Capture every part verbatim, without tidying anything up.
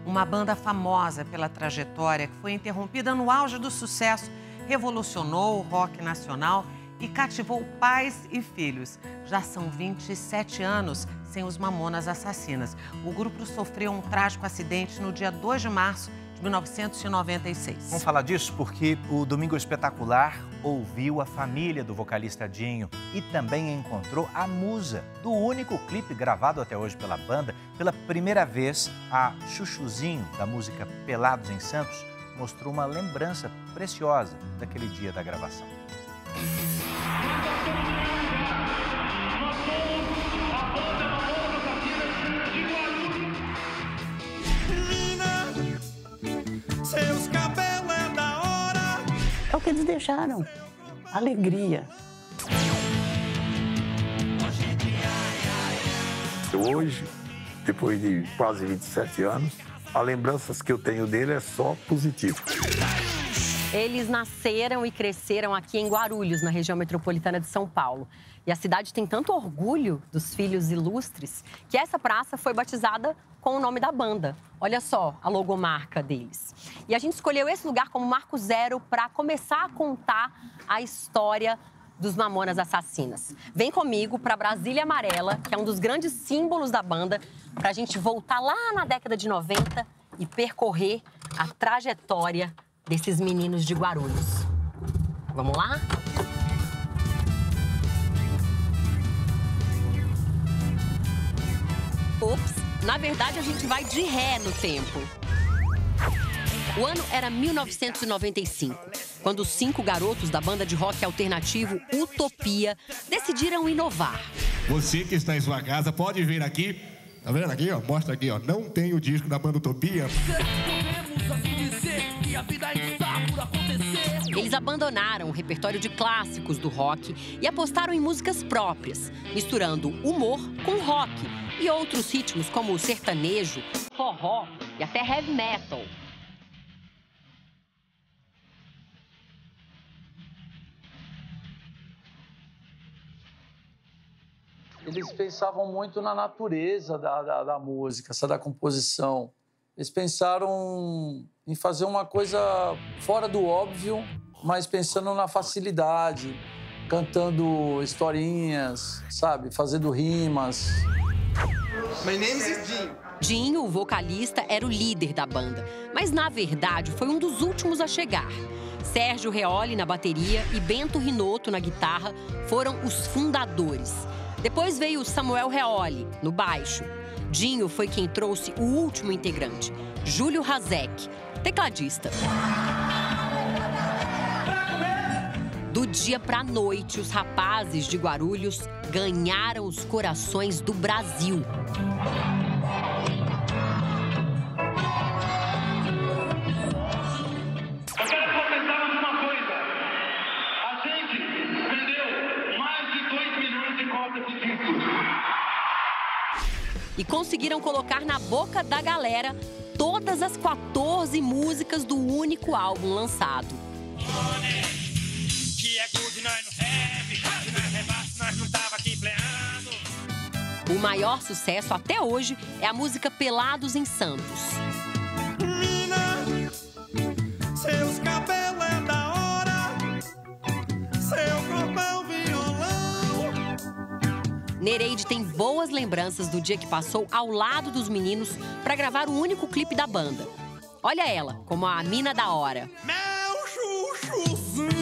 Uma banda famosa pela trajetória que foi interrompida no auge do sucesso, revolucionou o rock nacional e cativou pais e filhos. Já são vinte e sete anos sem os Mamonas Assassinas. O grupo sofreu um trágico acidente no dia dois de março de mil novecentos e noventa e seis. Vamos falar disso porque o Domingo Espetacular ouviu a família do vocalista Dinho e também encontrou a musa do único clipe gravado até hoje pela banda. Pela primeira vez, a Chuchuzinho, da música Pelados em Santos, mostrou uma lembrança preciosa daquele dia da gravação. Seus cabelos é da hora. É o que eles deixaram. Alegria. Hoje, depois de quase vinte e sete anos, as lembranças que eu tenho dele é só positiva. Eles nasceram e cresceram aqui em Guarulhos, na região metropolitana de São Paulo. E a cidade tem tanto orgulho dos filhos ilustres que essa praça foi batizada com o nome da banda. Olha só a logomarca deles. E a gente escolheu esse lugar como marco zero para começar a contar a história dos Mamonas Assassinas. Vem comigo para Brasília Amarela, que é um dos grandes símbolos da banda, para a gente voltar lá na década de noventa e percorrer a trajetória desses meninos de Guarulhos. Vamos lá? Ops, na verdade a gente vai de ré no tempo. O ano era mil novecentos e noventa e cinco, quando os cinco garotos da banda de rock alternativo Utopia decidiram inovar. Você que está em sua casa pode vir aqui. Tá vendo aqui, ó? Mostra aqui, ó. Não tem o disco da banda Utopia. Eles abandonaram o repertório de clássicos do rock e apostaram em músicas próprias, misturando humor com rock e outros ritmos como sertanejo, forró e até heavy metal. Eles pensavam muito na natureza da, da, da música, essa da composição. Eles pensaram em fazer uma coisa fora do óbvio, mas pensando na facilidade, cantando historinhas, sabe? Fazendo rimas. My name is Dinho. Dinho, o vocalista, era o líder da banda, mas na verdade foi um dos últimos a chegar. Sérgio Reoli na bateria e Bento Rinotto na guitarra foram os fundadores. Depois veio Samuel Reoli no baixo. Dinho foi quem trouxe o último integrante, Júlio Razek, tecladista. Do dia pra noite, os rapazes de Guarulhos ganharam os corações do Brasil. Eu quero só pensar numa coisa. A gente vendeu mais de dois milhões de cópias de discos. E conseguiram colocar na boca da galera todas as quatorze músicas do único álbum lançado. O maior sucesso até hoje é a música Pelados em Santos. Mina, seus cabelos é da hora, seu corpo é um violão. Nereide tem boas lembranças do dia que passou ao lado dos meninos para gravar o único clipe da banda. Olha ela, como a mina da hora. Meu chuchuzinho.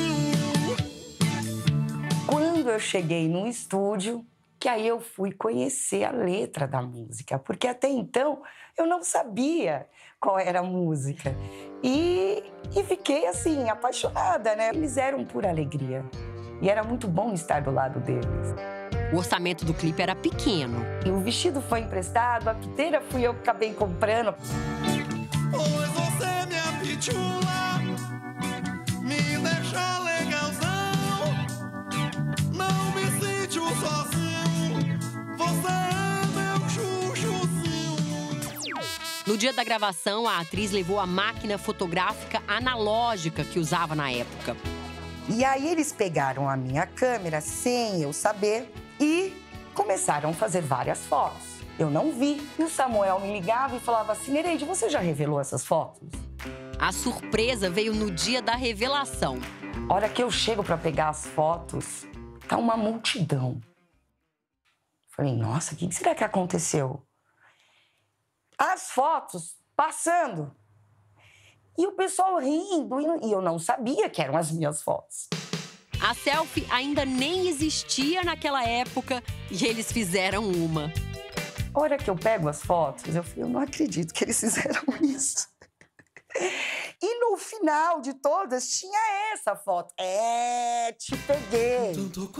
Quando eu cheguei no estúdio, que aí eu fui conhecer a letra da música, porque até então eu não sabia qual era a música. E, e fiquei, assim, apaixonada, né? Eles eram pura alegria. E era muito bom estar do lado deles. O orçamento do clipe era pequeno. E o vestido foi emprestado, a piteira fui eu que acabei comprando. Pois você, minha pitula, me deixa legalzão. Não me sinto sozinho, você é meu chuchuzinho. No dia da gravação, a atriz levou a máquina fotográfica analógica que usava na época. E aí eles pegaram a minha câmera, sem eu saber, e começaram a fazer várias fotos. Eu não vi. E o Samuel me ligava e falava assim, Nereide, você já revelou essas fotos? A surpresa veio no dia da revelação. A hora que eu chego para pegar as fotos, tá uma multidão. Falei, nossa, o que será que aconteceu? As fotos passando. E o pessoal rindo, e eu não sabia que eram as minhas fotos. A selfie ainda nem existia naquela época e eles fizeram uma. A hora que eu pego as fotos, eu falei, eu não acredito que eles fizeram isso. E no final de todas tinha essa foto. É, te peguei.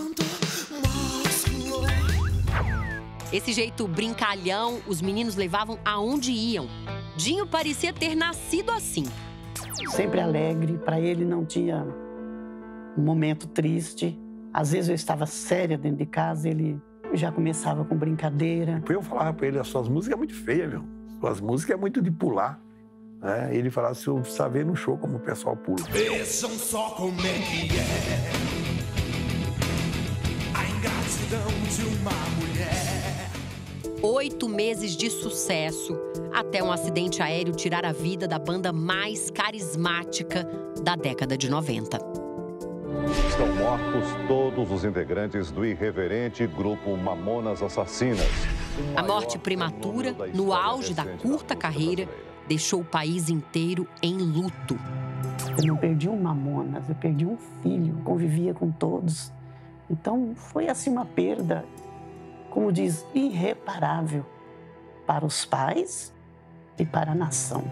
Esse jeito brincalhão, os meninos levavam aonde iam. Dinho parecia ter nascido assim. Sempre alegre, para ele não tinha um momento triste. Às vezes eu estava séria dentro de casa, ele já começava com brincadeira. Eu falava para ele, as suas músicas é muito feia, meu. Suas músicas é muito de pular. É, ele falava, se eu precisar ver no show como o pessoal pula. Vejam só como é que é a ingratidão de uma mulher. Oito meses de sucesso, até um acidente aéreo tirar a vida da banda mais carismática da década de noventa. Estão mortos todos os integrantes do irreverente grupo Mamonas Assassinas. A morte prematura, no auge da curta carreira, deixou o país inteiro em luto. Eu não perdi um Mamonas, eu perdi um filho, convivia com todos. Então, foi assim uma perda, como diz, irreparável para os pais e para a nação.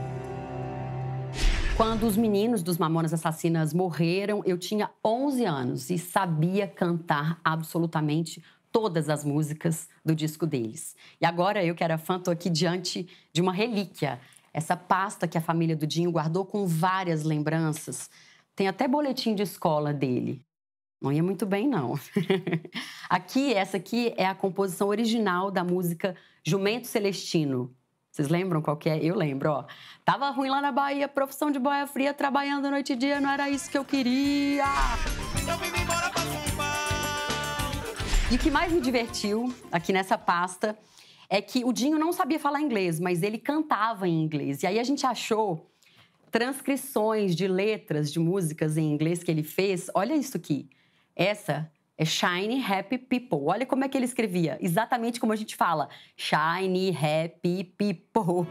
Quando os meninos dos Mamonas Assassinas morreram, eu tinha onze anos e sabia cantar absolutamente todas as músicas do disco deles. E agora eu, que era fã, tô aqui diante de uma relíquia. Essa pasta que a família do Dinho guardou com várias lembranças. Tem até boletim de escola dele. Não ia muito bem, não. Aqui, essa aqui é a composição original da música Jumento Celestino. Vocês lembram qual que é? Eu lembro, ó. Tava ruim lá na Bahia, profissão de boia fria, trabalhando noite e dia, não era isso que eu queria. Eu vim embora pra fumar. E o que mais me divertiu aqui nessa pasta é que o Dinho não sabia falar inglês, mas ele cantava em inglês. E aí a gente achou transcrições de letras de músicas em inglês que ele fez. Olha isso aqui. Essa é Shiny Happy People. Olha como é que ele escrevia. Exatamente como a gente fala. Shiny Happy People.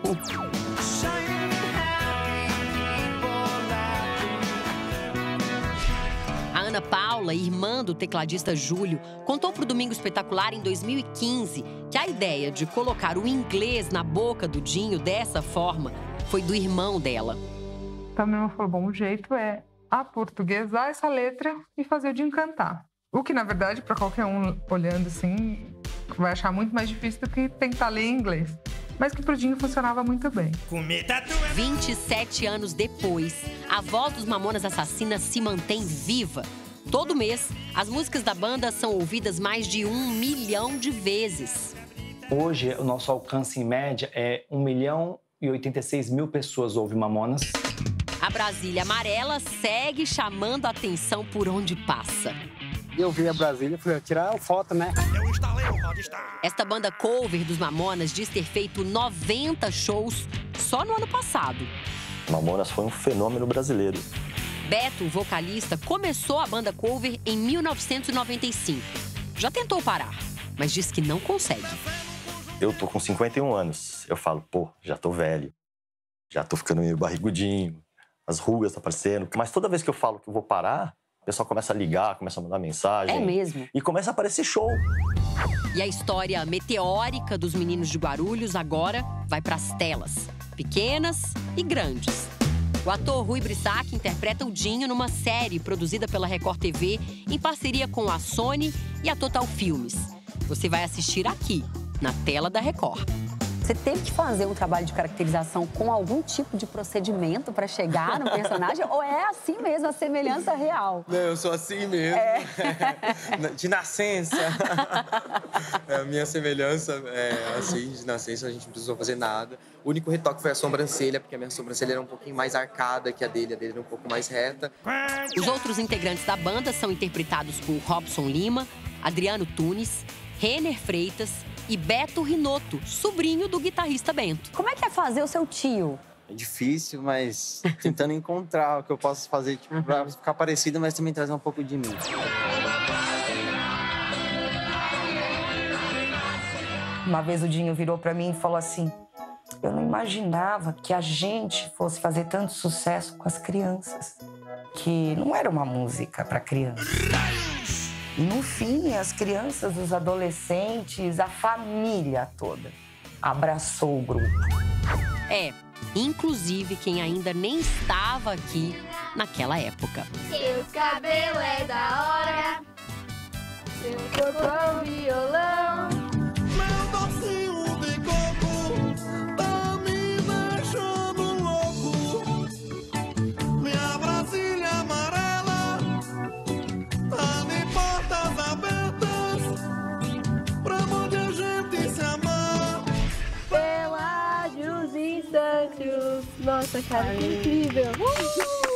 A Ana Paula, irmã do tecladista Júlio, contou para o Domingo Espetacular em dois mil e quinze que a ideia de colocar o inglês na boca do Dinho dessa forma foi do irmão dela. Então, minha irmã falou, bom, o jeito é aportuguesar essa letra e fazer o Dinho cantar. O que, na verdade, para qualquer um olhando assim, vai achar muito mais difícil do que tentar ler em inglês. Mas que pro Dinho funcionava muito bem. vinte e sete anos depois, a voz dos Mamonas Assassinas se mantém viva. Todo mês, as músicas da banda são ouvidas mais de um milhão de vezes. Hoje, o nosso alcance em média é um milhão e oitenta e seis mil pessoas ouvem Mamonas. A Brasília Amarela segue chamando a atenção por onde passa. Eu vi a Brasília e falei, tirar foto, né? Eu instalei o Rodstar. Esta banda cover dos Mamonas diz ter feito noventa shows só no ano passado. Mamonas foi um fenômeno brasileiro. Beto, o vocalista, começou a banda cover em mil novecentos e noventa e cinco. Já tentou parar, mas diz que não consegue. Eu tô com cinquenta e um anos. Eu falo, pô, já tô velho. Já tô ficando meio barrigudinho. As rugas estão aparecendo. Mas toda vez que eu falo que eu vou parar, o pessoal começa a ligar, começa a mandar mensagem. É mesmo? E começa a aparecer show. E a história meteórica dos meninos de Guarulhos agora vai para as telas. Pequenas e grandes. O ator Rui Brissac interpreta o Dinho numa série produzida pela Record T V em parceria com a Sony e a Total Filmes. Você vai assistir aqui, na tela da Record. Você teve que fazer um trabalho de caracterização com algum tipo de procedimento para chegar no personagem? Ou é assim mesmo, a semelhança real? Não, eu sou assim mesmo. É. De nascença. A minha semelhança é assim, de nascença, a gente não precisou fazer nada. O único retoque foi a sobrancelha, porque a minha sobrancelha era um pouquinho mais arcada que a dele, a dele era um pouco mais reta. Os outros integrantes da banda são interpretados por Robson Lima, Adriano Tunes, Renner Freitas e Beto Rinotto, sobrinho do guitarrista Bento. Como é que é fazer o seu tio? É difícil, mas tentando encontrar o que eu posso fazer tipo, uhum. pra ficar parecido, mas também trazer um pouco de mim. Uma vez o Dinho virou pra mim e falou assim: eu não imaginava que a gente fosse fazer tanto sucesso com as crianças. Que não era uma música para crianças. E no fim, as crianças, os adolescentes, a família toda abraçou o grupo. É, inclusive quem ainda nem estava aqui naquela época. Seu cabelo é da hora, seu corpo violão. Meu docinho de coco tá me deixando louco. Minha Brasília amarela tá de portas abertas pra muita gente se amar. Pelágios e Santos. Nossa, cara, que incrível! Uh!